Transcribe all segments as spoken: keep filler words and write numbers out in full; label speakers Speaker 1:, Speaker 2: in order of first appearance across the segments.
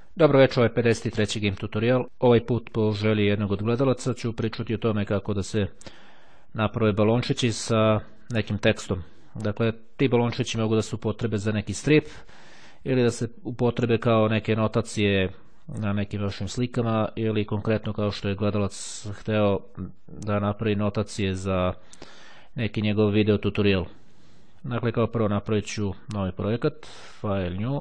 Speaker 1: Dobro večer, ovo je pedeset treći G I M P tutorial. Ovaj put po želji jednog od gledalaca ću pričati o tome kako da se naprave balončići sa nekim tekstom. Dakle, ti balončići mogu da se upotrebe za neki strip ili da se upotrebe kao neke notacije na nekim vašim slikama ili konkretno kao što je gledalac hteo da napravi notacije za neki njegov video tutorial. Dakle, kao prvo napravit ću novi projekat, file new.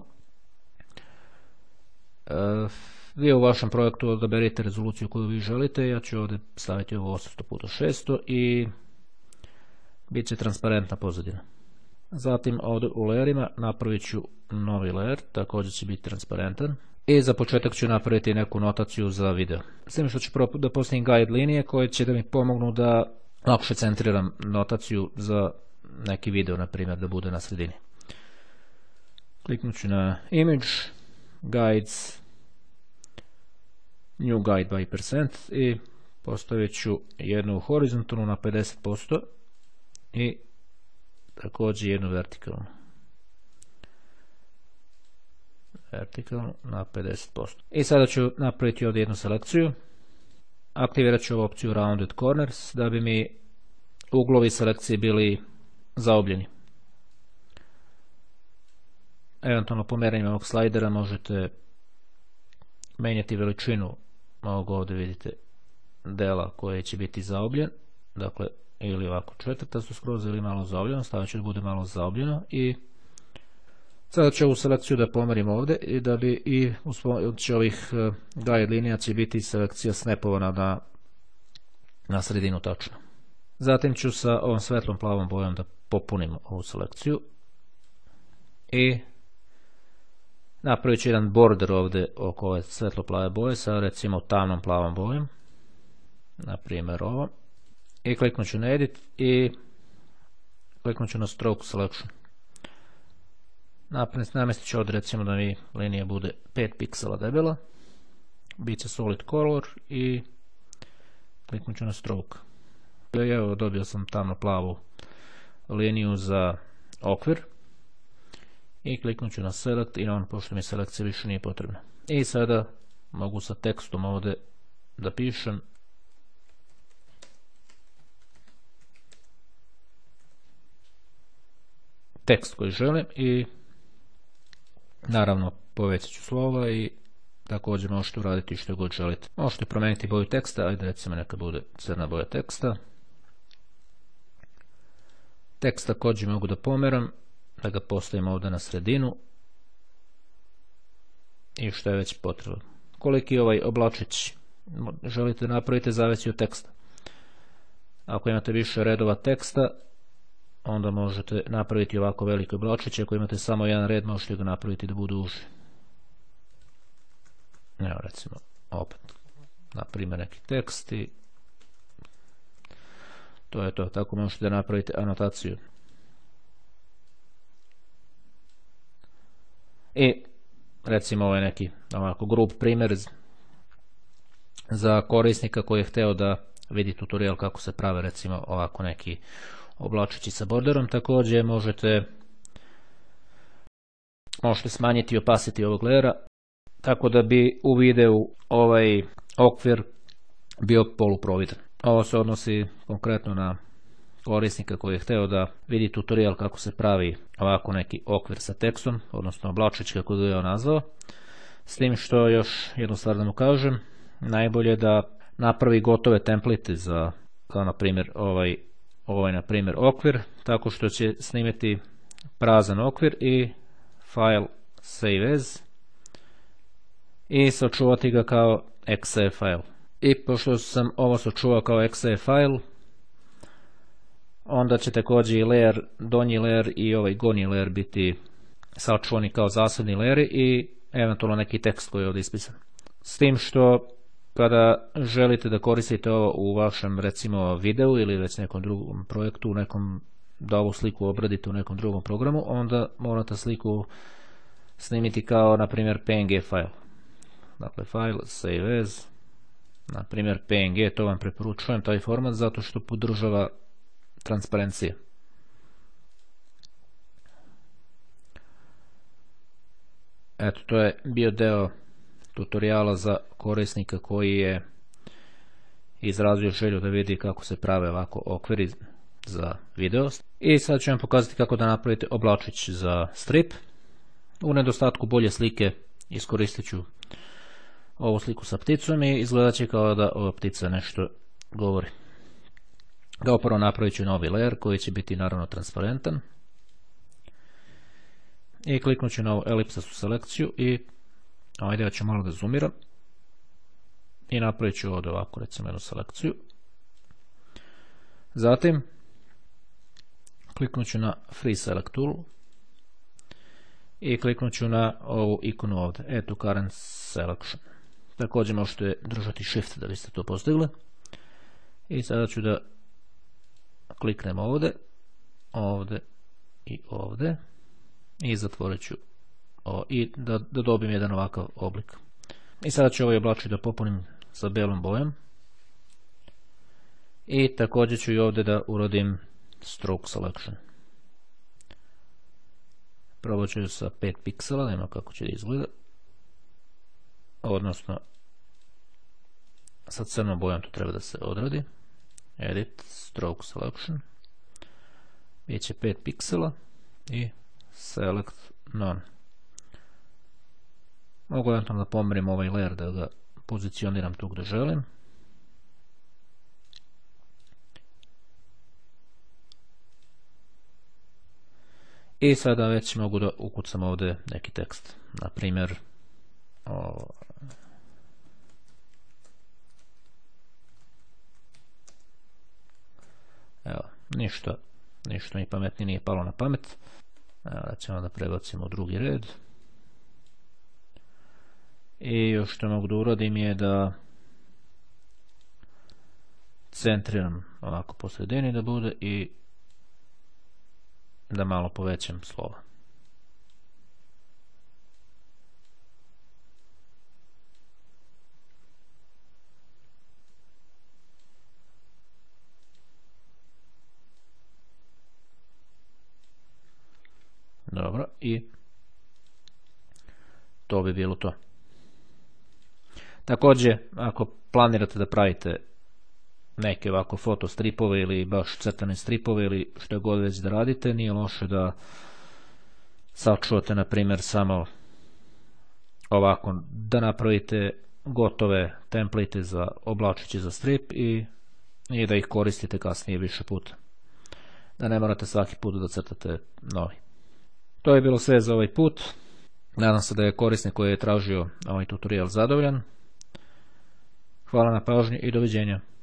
Speaker 1: Uh, vi u vašem projektu odaberite rezoluciju koju vi želite, ja ću ovdje staviti ovo osamsto puta šesto i bit će transparentna pozadina. Zatim ovdje u layerima napravit ću novi layer, također će biti transparentan. I za početak ću napraviti neku notaciju za video. Sve što ću prvo da postavim guide linije koje će da mi pomognu da lakše centriram notaciju za neki video, na primjer, da bude na sredini. Kliknut ću na image, guides, new guide by percent i postavit ću jednu horizontalnu na pedeset posto i također jednu vertikalnu. Vertikalnu na pedeset posto. I sada ću napraviti ovdje jednu selekciju. Aktivirat ću ovu opciju rounded corners da bi mi uglovi selekcije bili zaobljeni. Eventualno pomeranjem ovog slajdera možete menjati veličinu ovog, ovdje vidite, dela koje će biti zaobljen, dakle ili ovako četvrtasto skroz ili malo zaobljeno, stavit ću da bude malo zaobljeno i sada ću ovu selekciju da pomerim ovdje i da bi i uz pomoć ovih guide linija će biti selekcija snapovana na, na sredinu tačno. Zatim ću sa ovom svetlom plavom bojom da popunim ovu selekciju i napravit ću jedan border ovdje oko ove svetlo plave boje sa recimo tamnom plavom bojom, na primjer ovo, i kliknut ću na edit i kliknut ću na stroke selection. Namjestit ću ovdje recimo da mi linija bude pet piksela debela, bit će solid color i kliknut ću na stroke. Evo, dobio sam tamno plavu liniju za okvir i kliknut ću na select i on, pošto mi selekcija više nije potrebna. I sada mogu sa tekstom ovdje da pišem tekst koji želim i naravno povećat ću slova i također možete uraditi što god želite. Možete promijeniti boju teksta, ajde recimo neka bude crna boja teksta. Tekst također mogu da pomeram, da ga postavim ovdje na sredinu i što je već potrebno. Koliki ovaj oblačić želite da napravite zavisi od teksta. Ako imate više redova teksta, onda možete napraviti ovako veliki oblačić, ako imate samo jedan red možete ga napraviti da bude uži. Evo recimo opet na primjer neki tekst i to je to, tako možete da napravite anotaciju. I recimo ovo je neki ovako grub primjer za korisnika koji je hteo da vidi tutorial kako se prave recimo ovako neki oblačići sa borderom. Također možete možete smanjiti opacity ovog layera tako da bi u videu ovaj okvir bio poluprovidan. Ovo se odnosi konkretno na korisnika koji je hteo da vidi tutorial kako se pravi ovako neki okvir sa tekstom, odnosno oblačić kako ga je nazvao. S tim što još jednu stvar da mu kažem, najbolje da napravi gotove template za, kao na primjer ovaj, ovaj na primjer okvir, tako što će snimiti prazan okvir i file save as i sačuvati ga kao exe file. I pošto sam ovo sačuvao kao exe file, onda će također i layer, donji layer i ovaj gornji layer biti sačuvani kao zasebni layeri i eventualno neki tekst koji je ovdje ispisan. S tim što kada želite da koristite ovo u vašem recimo videu ili već nekom drugom projektu, nekom, da ovu sliku obradite u nekom drugom programu, onda morate sliku snimiti kao na primjer P N G file. Dakle file save as, na primjer P N G, to vam preporučujem taj format zato što podržava transparencije. Eto, to je bio deo tutoriala za korisnika koji je izrazio želju da vidi kako se prave ovako okviri za video. I sad ću vam pokazati kako da napravite oblačić za strip. U nedostatku bolje slike iskoristit ću ovu sliku sa pticom i izgledat će kao da ova ptica nešto govori. Kao prvo napravit ću novi layer koji će biti naravno transparentan. I kliknut ću na ovu elipsastu selekciju i ajde ja ću malo da zoomiram. I napravit ću ovdje ovako recimo jednu selekciju. Zatim kliknut ću na Free Select Tool i kliknut ću na ovu ikonu ovdje, Add to Current Selection. Također možete držati Shift da biste to postigli. I sada ću da kliknem ovdje, ovdje i ovdje i zatvorit ću ovo i da, da dobijem jedan ovakav oblik. I sada ću ovaj oblačić da popunim sa belom bojom i također ću i ovdje da uradim Stroke Selection. Probat ću sa pet piksela, nema kako će da izgleda, odnosno sa crnom bojom to treba da se odradi. Edit, Stroke Selection, bit će pet piksela i Select None. Mogu eventualno da pomerim ovaj layer da ga pozicioniram tu gdje želim. I sada već mogu da ukucam ovdje neki tekst. Na primjer, o... evo, ništa, ništa mi pametnije nije palo na pamet. Evo, da ćemo da prebacimo u drugi red. I još što mogu da uradim je da centriram ovako po sredini da bude i da malo povećam slova. Dobro, i to bi bilo to. Također, ako planirate da pravite neke ovako fotostripove ili baš crtane stripove ili što god već da radite, nije loše da sačuvate na primjer samo ovako, da napravite gotove template za oblačiće za strip i, i da ih koristite kasnije više puta. Da ne morate svaki put da crtate novi. To je bilo sve za ovaj put. Nadam se da je korisnik koji je tražio ovaj tutorial zadovoljan. Hvala na pažnji i doviđenja.